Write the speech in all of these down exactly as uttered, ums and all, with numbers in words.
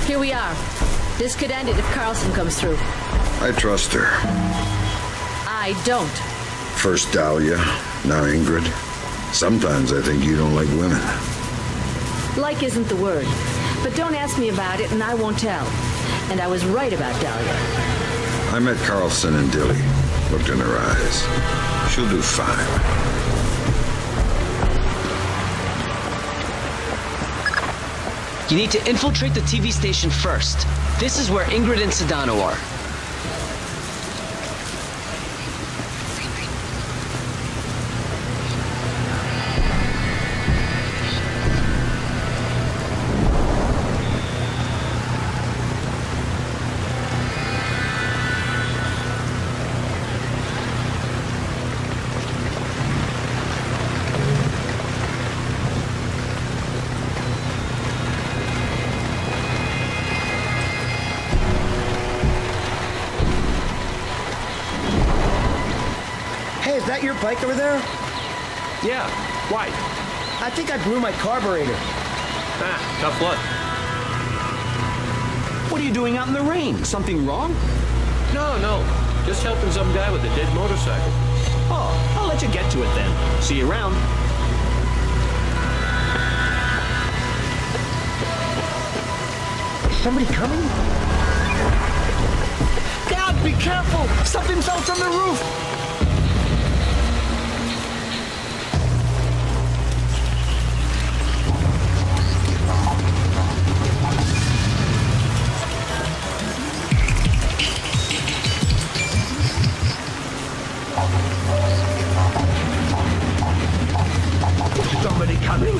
Here we are. This could end it if Carlson comes through. I trust her. I don't. First Dahlia, now Ingrid. Sometimes I think you don't like women. Like isn't the word. But don't ask me about it and I won't tell. And I was right about Dahlia. I met Carlson and Dilly. Looked in her eyes. She'll do fine. You need to infiltrate the T V station first. This is where Ingrid and Sedano are. Is that your bike over there? Yeah. Why? I think I blew my carburetor. Ah, tough luck. What are you doing out in the rain? Something wrong? No, no. Just helping some guy with a dead motorcycle. Oh, I'll let you get to it then. See you around. Is somebody coming? Dad, be careful! Something fell from the roof! Somebody coming?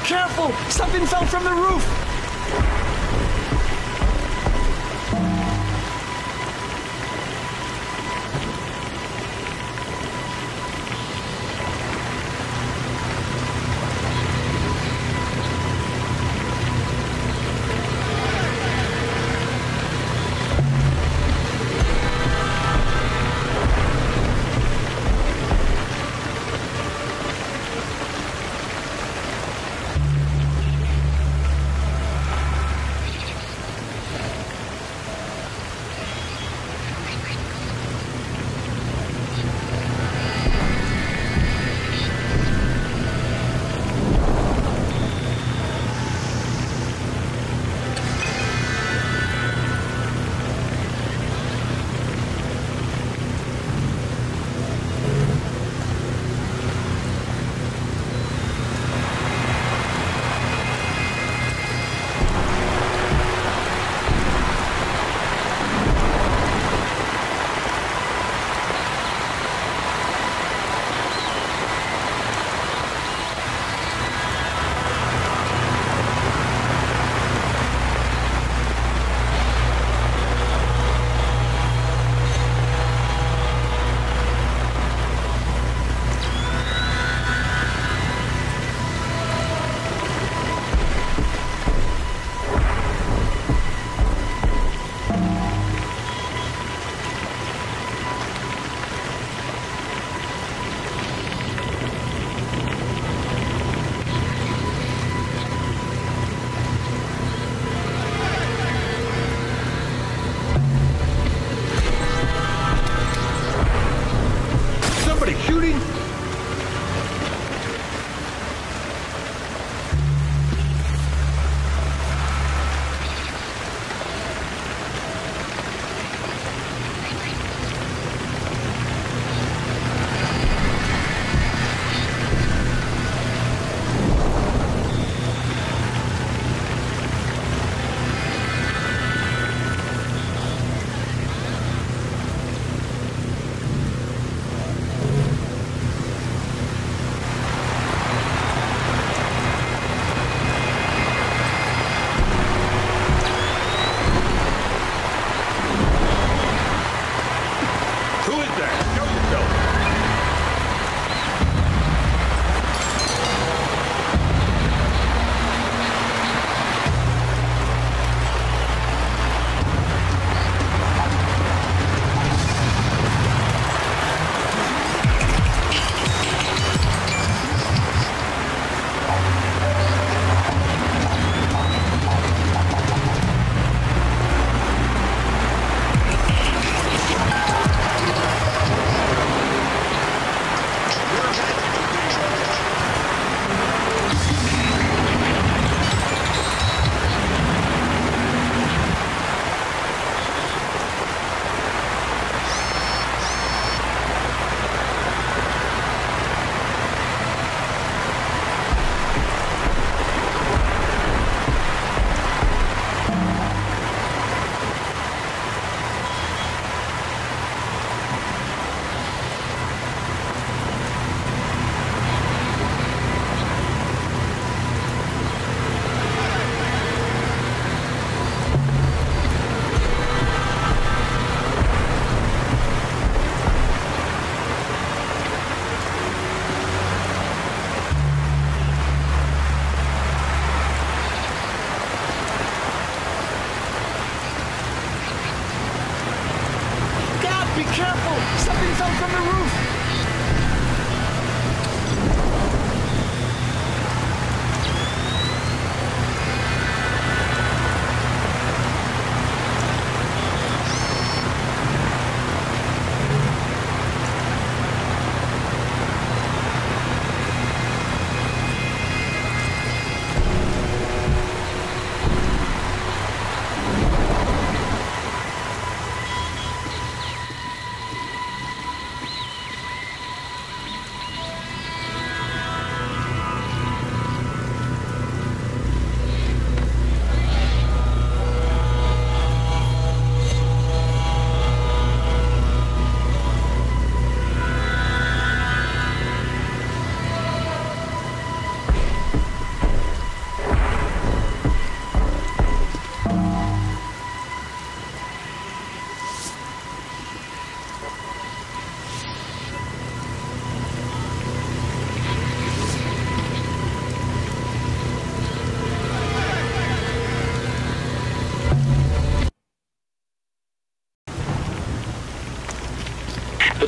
Careful! Something fell from the roof!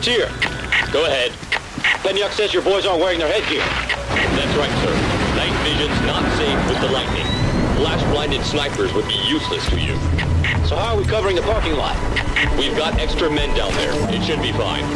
Frontier. Go ahead. Penyuk says your boys aren't wearing their headgear. That's right, sir. Night vision's not safe with the lightning. Flash-blinded snipers would be useless to you. So how are we covering the parking lot? We've got extra men down there. It should be fine.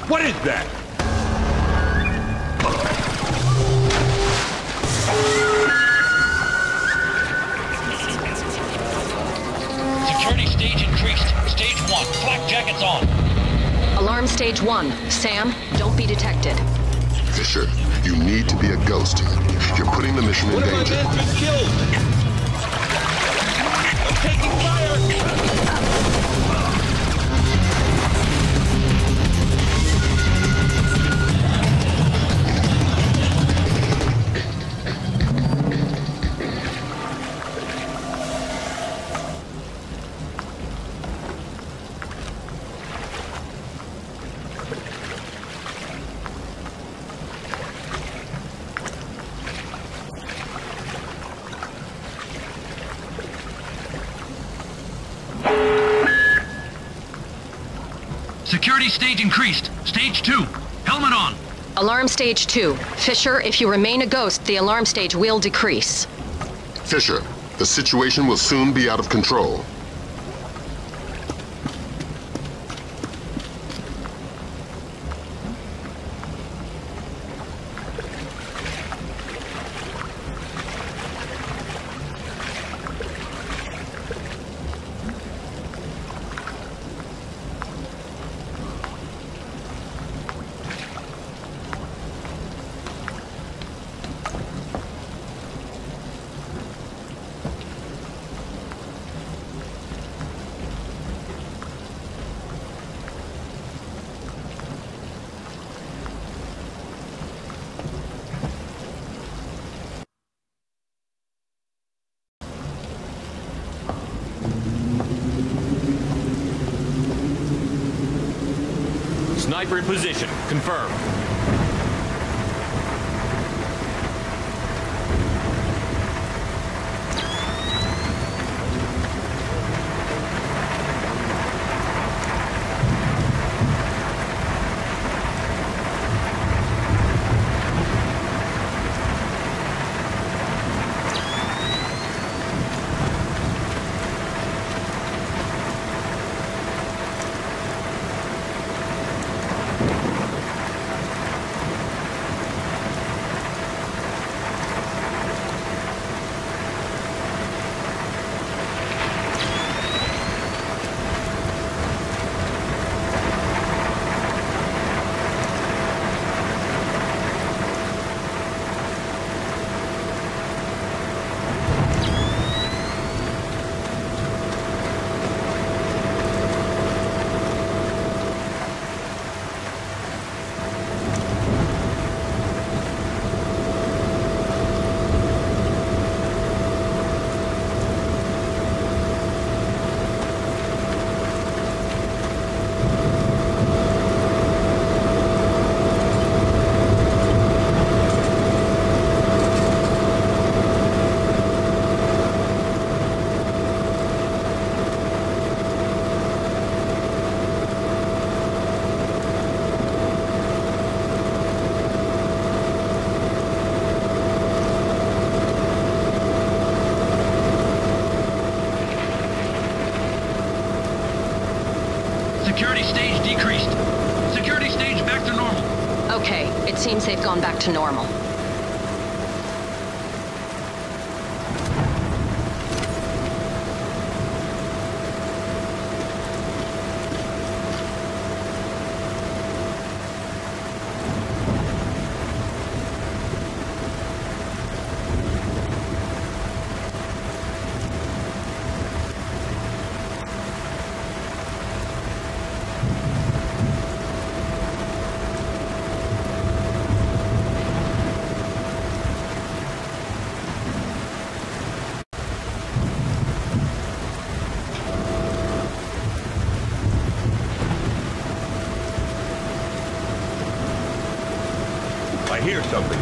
What is that? Security stage increased. Stage one. Flak jackets on. Alarm stage one. Sam, don't be detected. Fisher, you need to be a ghost. You're putting the mission in danger. One of my men been killed. I'm taking fire. Security stage increased. Stage two. Helmet on. Alarm stage two. Fisher, if you remain a ghost, the alarm stage will decrease. Fisher, the situation will soon be out of control. Sniper in position. Confirmed. Security stage decreased. Security stage back to normal. Okay, it seems they've gone back to normal. I hear something.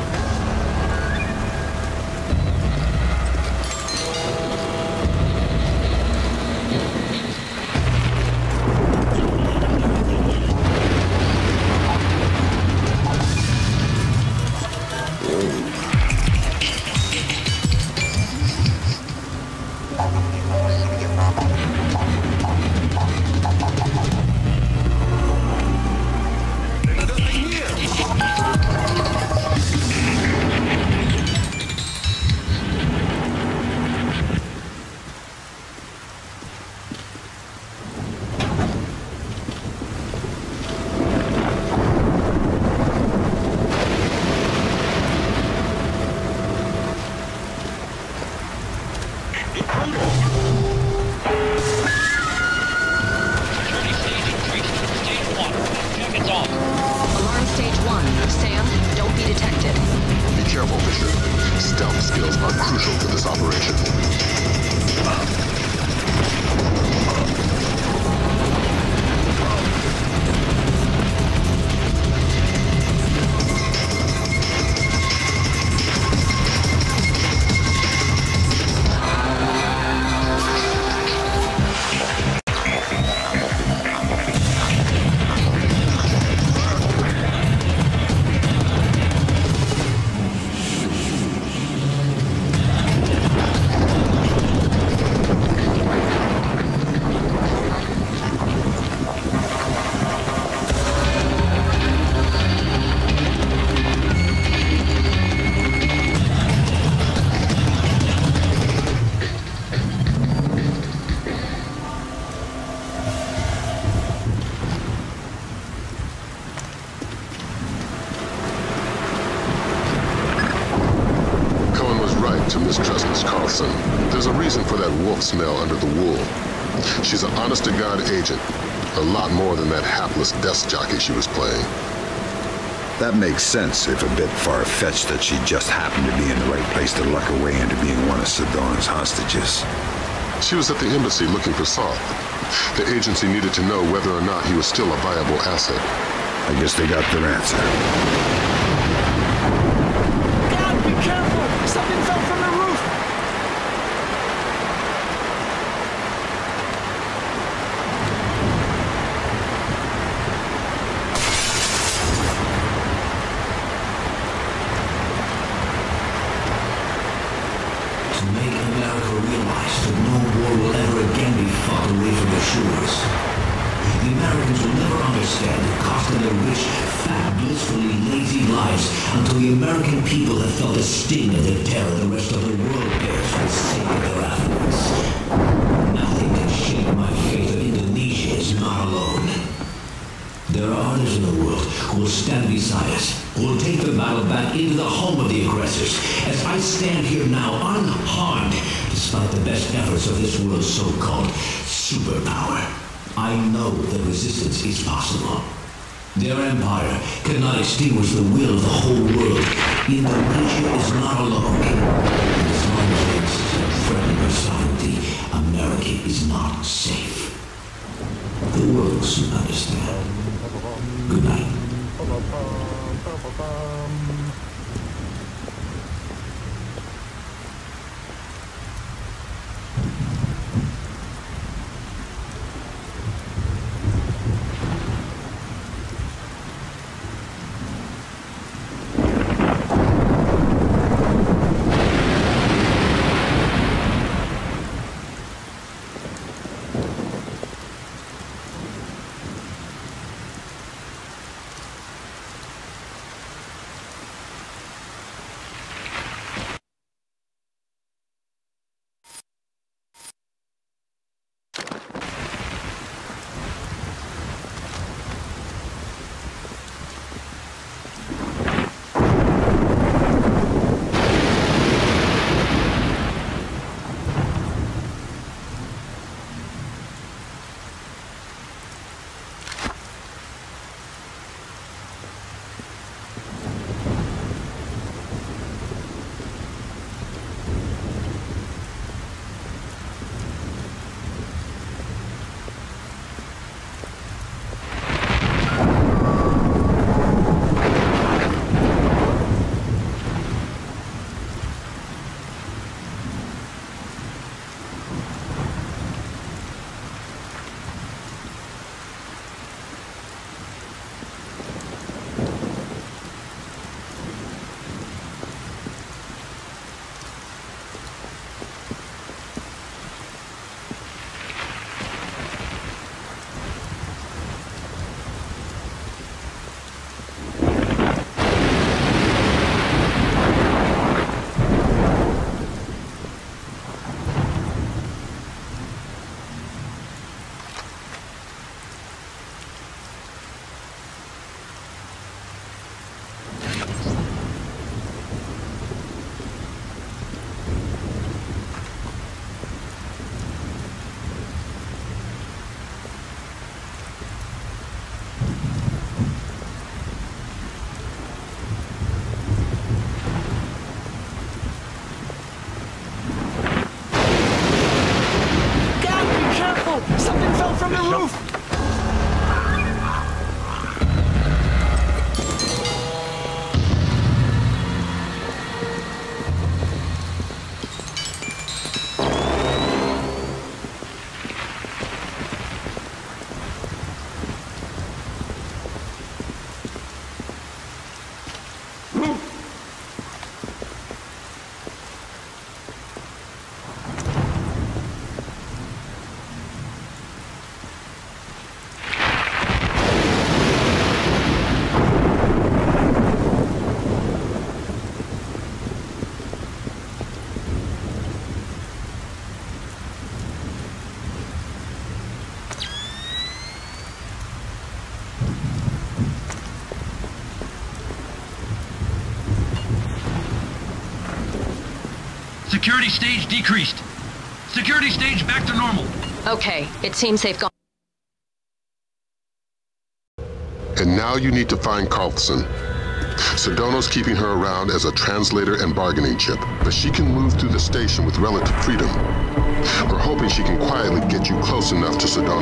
to mistrust Miss Carlson. There's a reason for that wolf smell under the wool. She's an honest-to-God agent. A lot more than that hapless desk jockey she was playing. That makes sense, if a bit far-fetched that she just happened to be in the right place to luck her way into being one of Sedon's hostages. She was at the embassy looking for Soth. The agency needed to know whether or not he was still a viable asset. I guess they got their answer. God, be careful! Something fell from the roof! To make America realize that no war will ever again be fought away from the shores. The Americans will never understand the cost of their rich, fat, blissfully lazy lives until the American people have felt the sting of the terror the rest of the world bears for the sake of their affluence. Nothing can shake my faith that Indonesia is not alone. There are others in the world who will stand beside us, who will take the battle back into the home of the aggressors, as I stand here now unharmed, despite the best efforts of this world's so-called superpower. I know that resistance is possible. Their empire cannot extinguish the will of the whole world. Indonesia is not alone. And as long as they insist on threatening their sovereignty, America is not safe. The world will soon understand. Good night. Security stage decreased. Security stage back to normal. Okay, it seems they've gone. And now you need to find Carlson. Sedono's keeping her around as a translator and bargaining chip, but she can move through the station with relative freedom. We're hoping she can quietly get you close enough to Sedono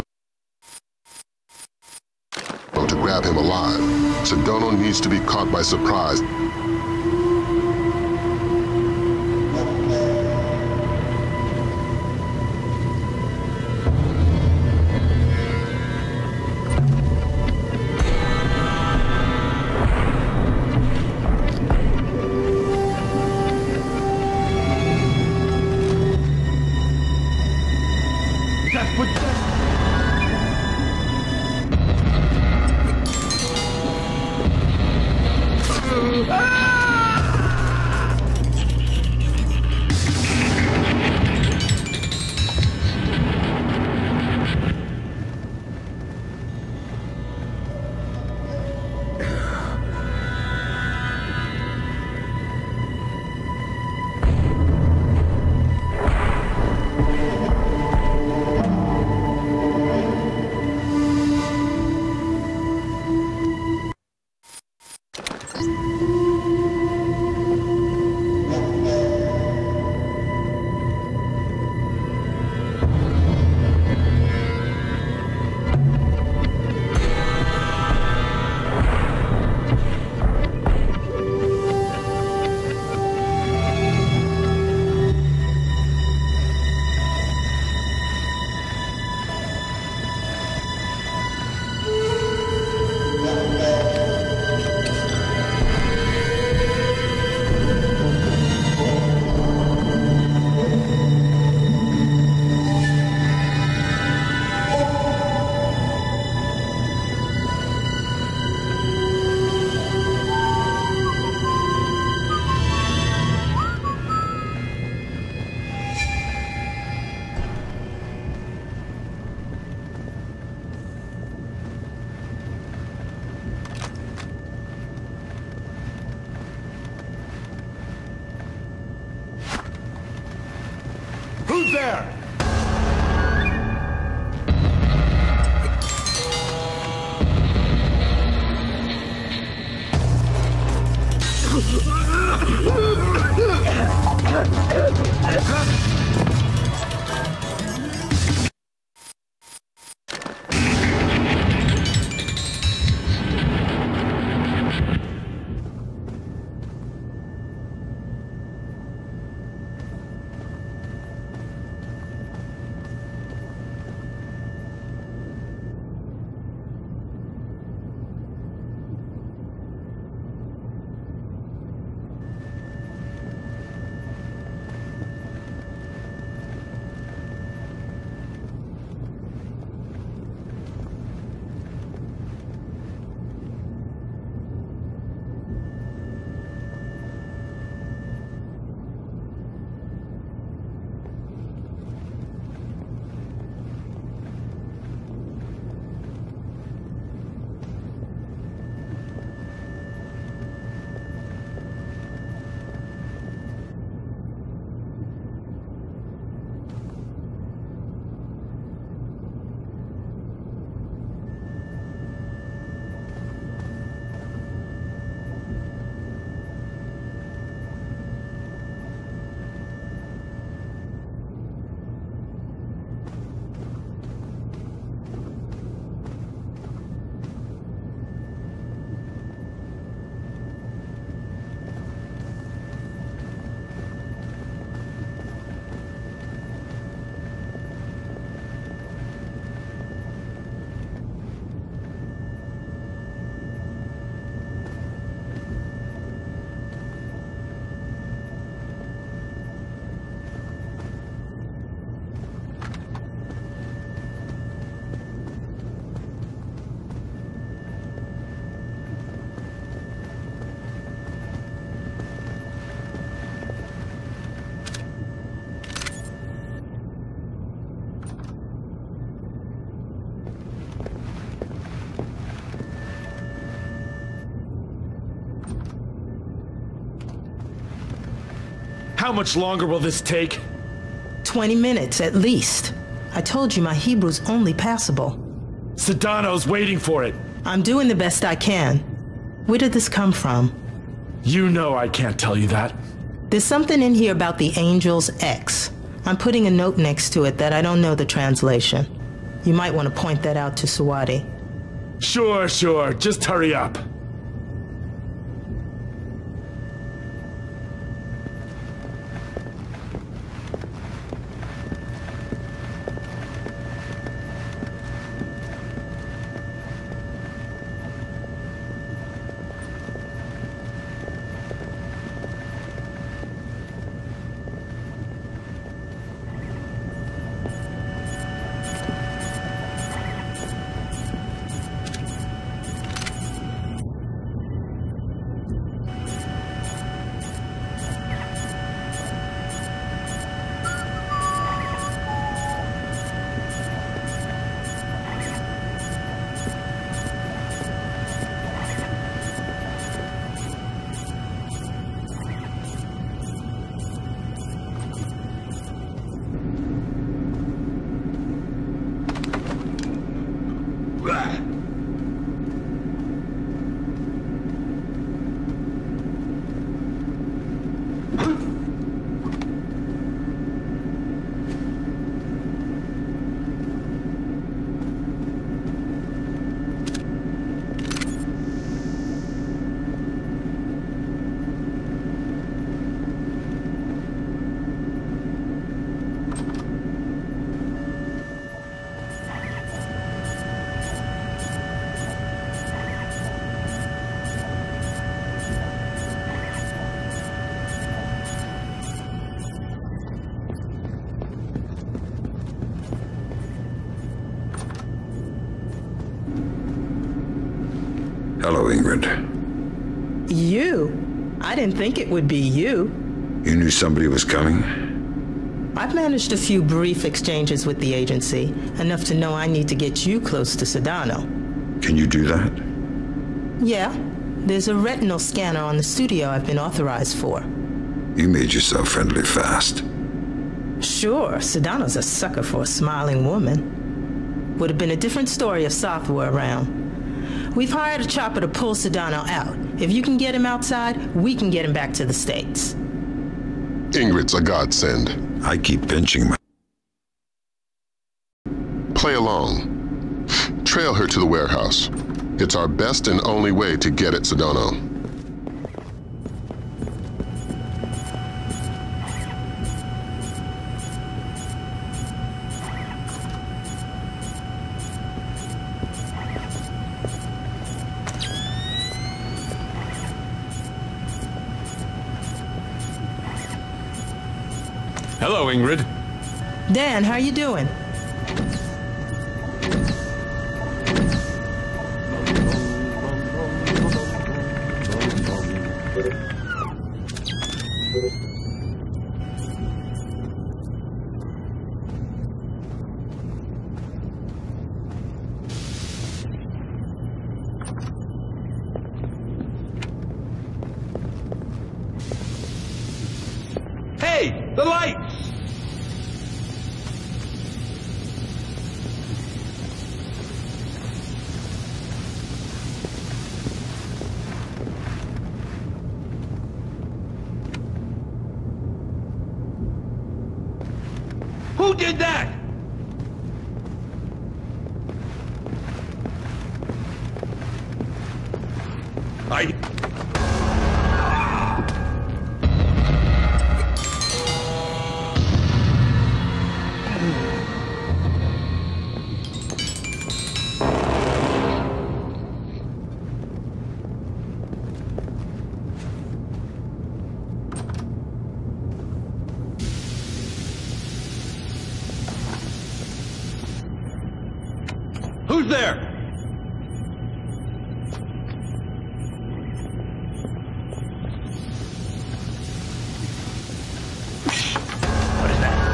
to grab him alive. Sedono needs to be caught by surprise. Who's there? How much longer will this take? Twenty minutes, at least. I told you my Hebrew's only passable. Sedano's waiting for it. I'm doing the best I can. Where did this come from? You know I can't tell you that. There's something in here about the Angel's X. I'm putting a note next to it that I don't know the translation. You might want to point that out to Sawadi. Sure, sure. Just hurry up. Hello, Ingrid. You? I didn't think it would be you. You knew somebody was coming? I've managed a few brief exchanges with the agency, enough to know I need to get you close to Sedano. Can you do that? Yeah. There's a retinal scanner on the studio I've been authorized for. You made yourself friendly fast. Sure, Sedano's a sucker for a smiling woman. Would have been a different story if Soth were around. We've hired a chopper to pull Sedano out. If you can get him outside, we can get him back to the States. Ingrid's a godsend. I keep pinching my... Play along. Trail her to the warehouse. It's our best and only way to get at Sedano. Hello, Ingrid. Dan, how you doing? Hey, the lights! Who did that? I... Who's there? What is that?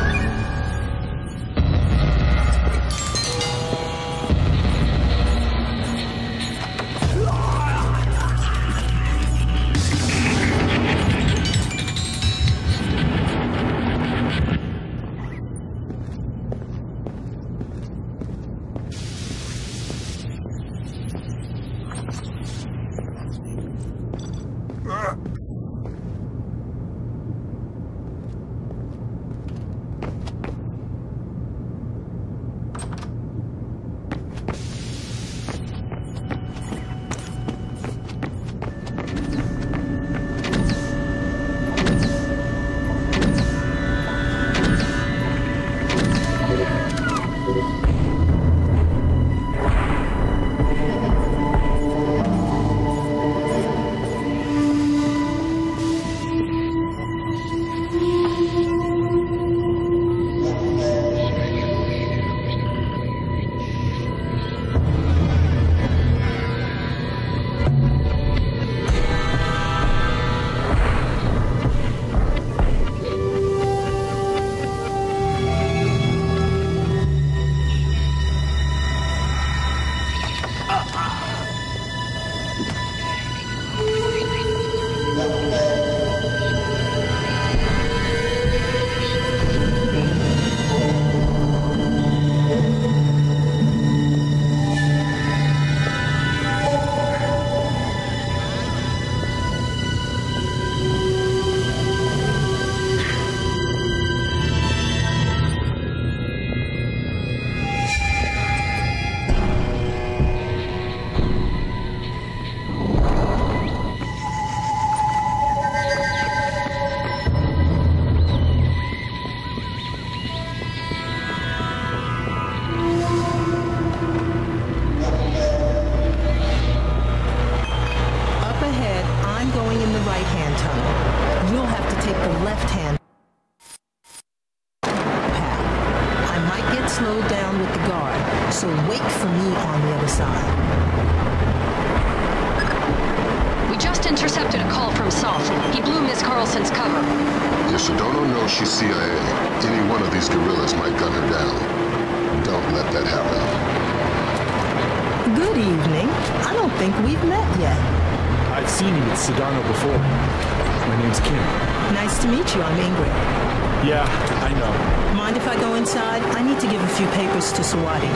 To Sawadi.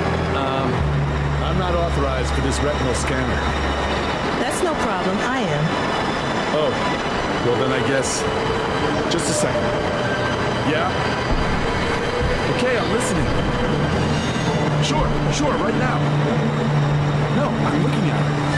Um, I'm not authorized for this retinal scanner. That's no problem. I am. Oh, well then I guess... Just a second. Yeah? Okay, I'm listening. Sure, sure, right now. No, I'm looking at it.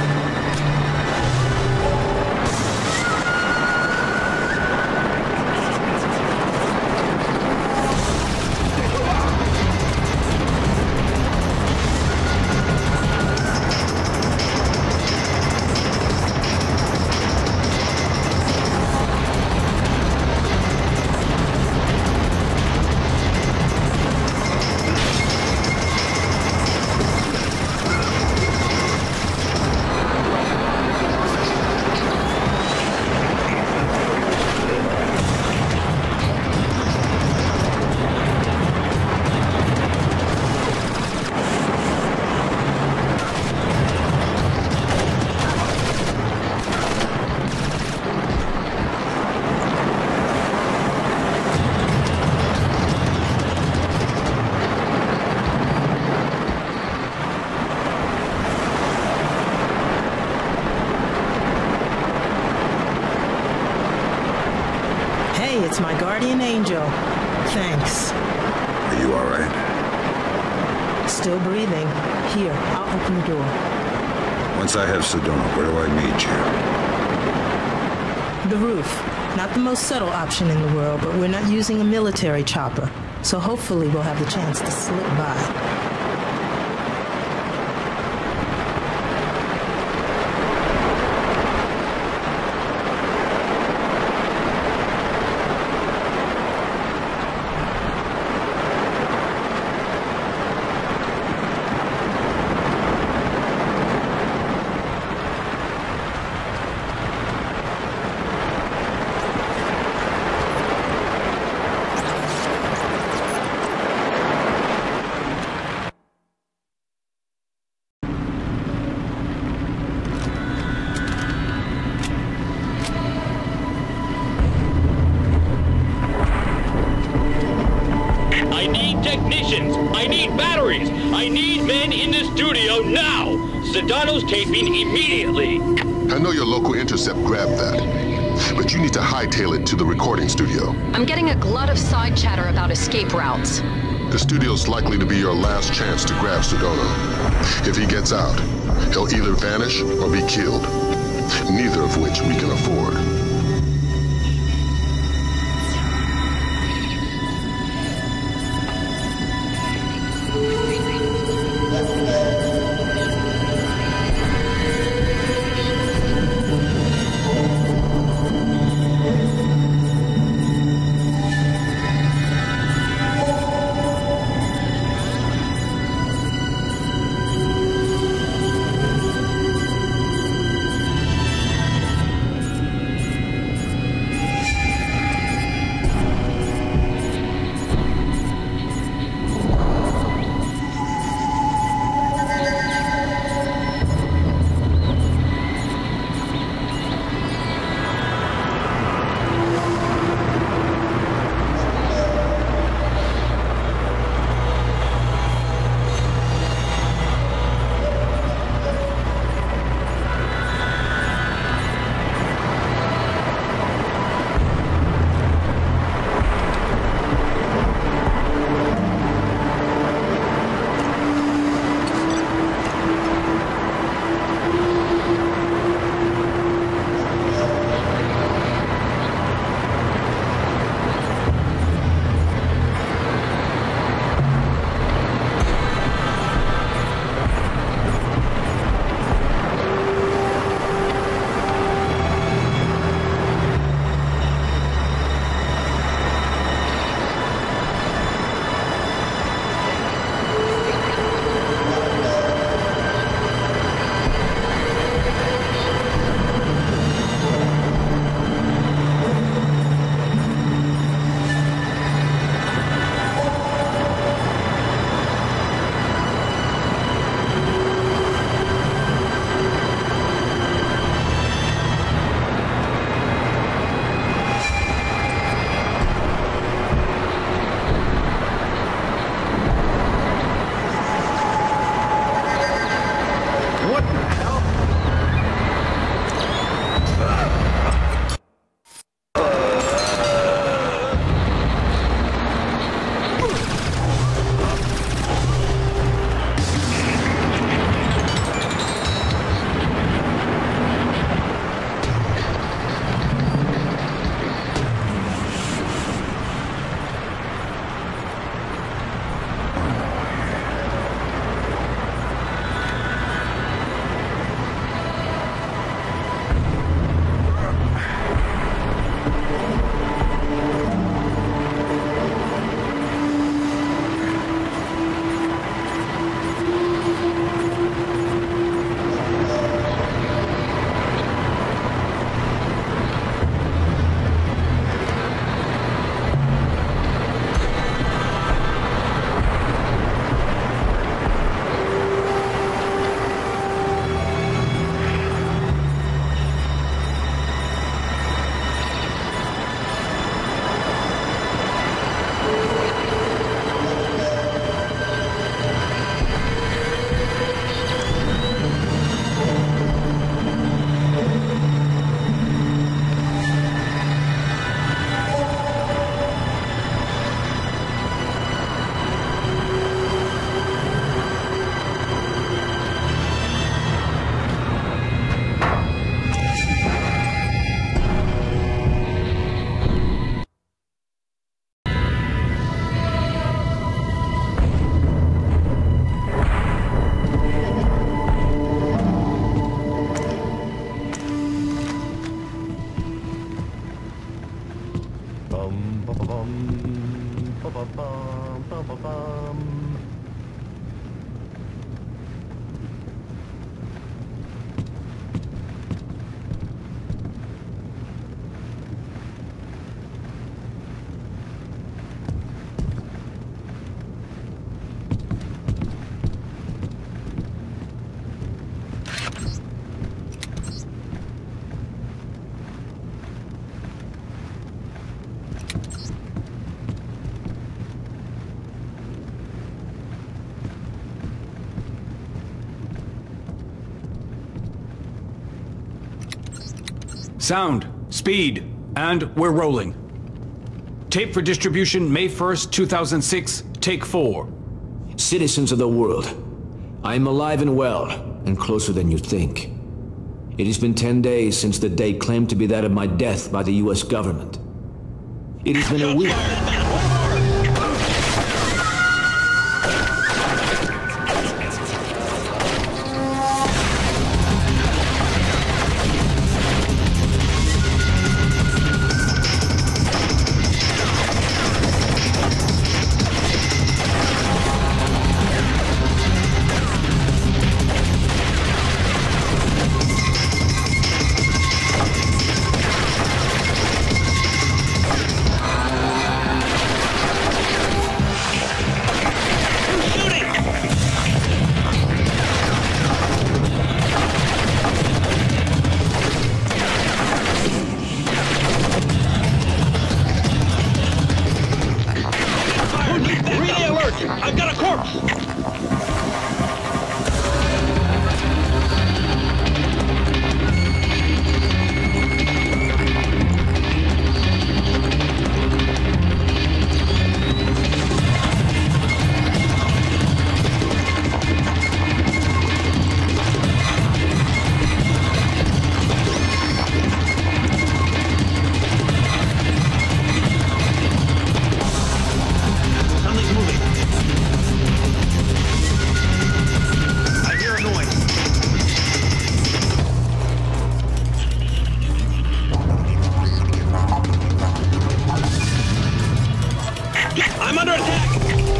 It's my guardian angel. Thanks. Are you all right? Still breathing. Here, I'll open the door. Once I have Sedona, where do I meet you? The roof. Not the most subtle option in the world, but we're not using a military chopper. So hopefully we'll have the chance to slip by. Sedano's taping immediately. I know your local intercept grabbed that, but you need to hightail it to the recording studio. I'm getting a glut of side chatter about escape routes. The studio's likely to be your last chance to grab Sedona. If he gets out, he'll either vanish or be killed, neither of which we can afford. Sound, speed, and we're rolling. Tape for distribution May first, two thousand six, take four. Citizens of the world, I am alive and well, and closer than you think. It has been ten days since the date claimed to be that of my death by the U S government. It has been a week. I've got a corpse! I'm under attack!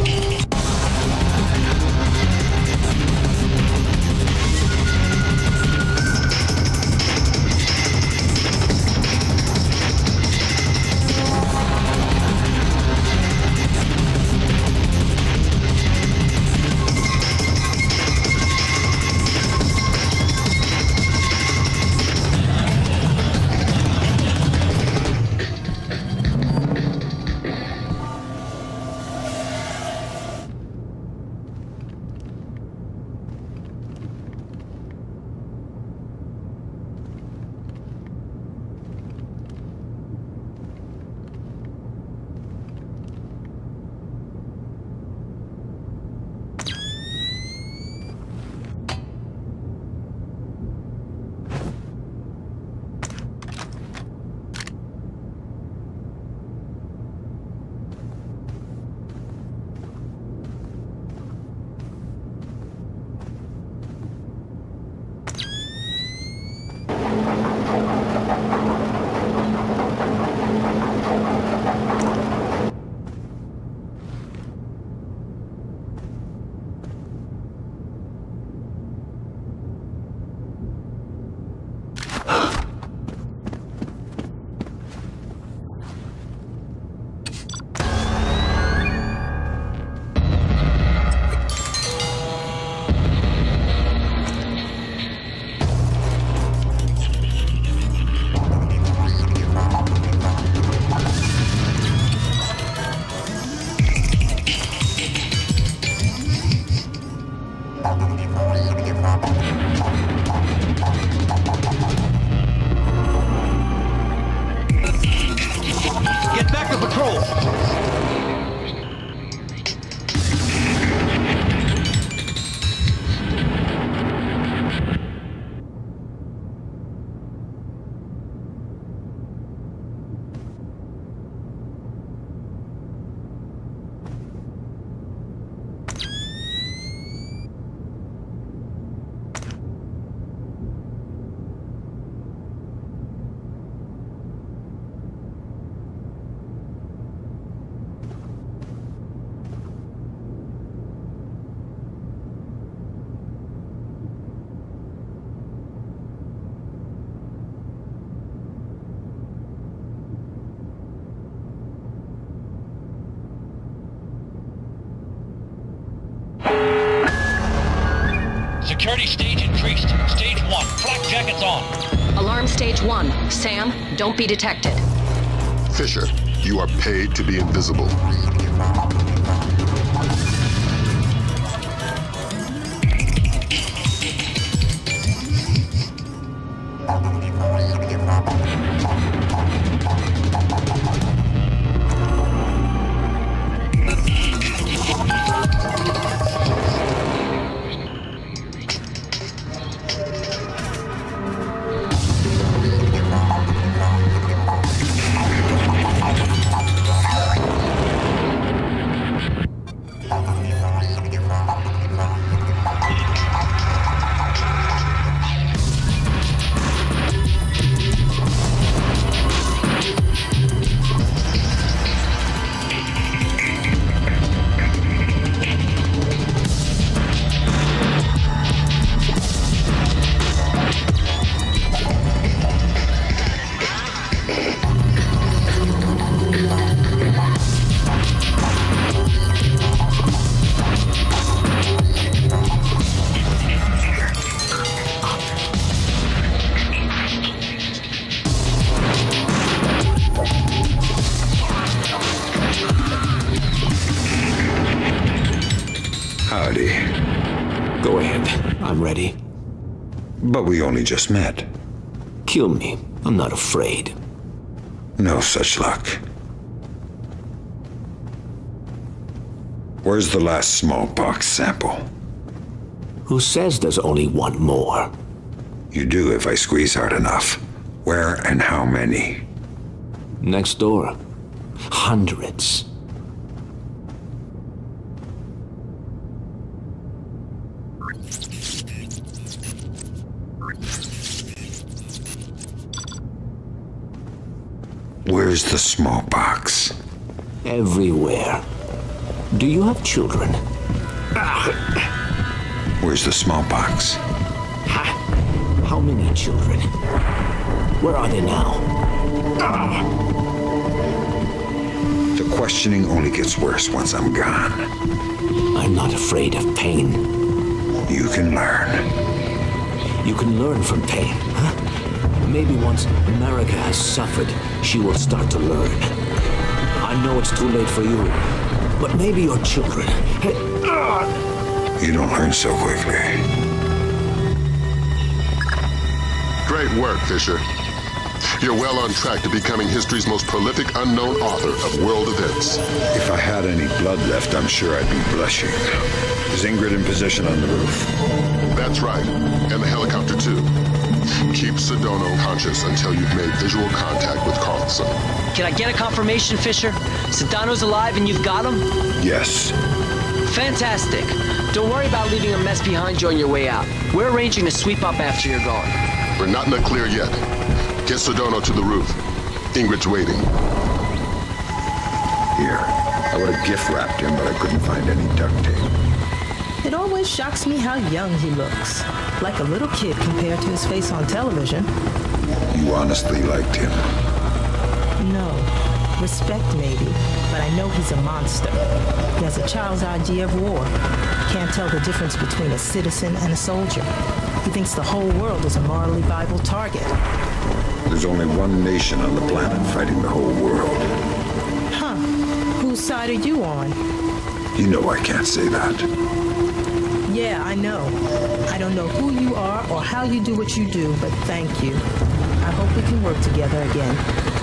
Get back to patrol! Security stage increased. Stage one. Flak jackets on. Alarm stage one. Sam, don't be detected. Fisher, you are paid to be invisible. I'm ready. But we only just met. Kill me. I'm not afraid. No such luck. Where's the last smallpox sample? Who says there's only one more? You do if I squeeze hard enough. Where and how many? Next door. Hundreds. Where's the smallpox? Everywhere. Do you have children? Where's the smallpox? Ha! How many children? Where are they now? The questioning only gets worse once I'm gone. I'm not afraid of pain. You can learn. You can learn from pain, huh? Maybe once America has suffered, she will start to learn. I know it's too late for you, but maybe your children. You don't learn so quickly. Great work, Fisher. You're well on track to becoming history's most prolific unknown author of world events. If I had any blood left, I'm sure I'd be blushing. Is Ingrid in position on the roof? That's right, and the helicopter too. Keep Sedona conscious until you've made visual contact with Carlson. Can I get a confirmation, Fisher? Sedano's alive and you've got him? Yes. Fantastic. Don't worry about leaving a mess behind you on your way out. We're arranging to sweep up after you're gone. We're not in the clear yet. Get Sedona to the roof. Ingrid's waiting. Here. I would have gift wrapped him, but I couldn't find any duct tape. It always shocks me how young he looks. Like a little kid compared to his face on television. You honestly liked him? No. Respect, maybe. But I know he's a monster. He has a child's idea of war. Can't tell the difference between a citizen and a soldier. He thinks the whole world is a morally viable target. There's only one nation on the planet fighting the whole world. Huh. Whose side are you on? You know I can't say that. Yeah, I know. I don't know who you are or how you do what you do, but thank you. I hope we can work together again.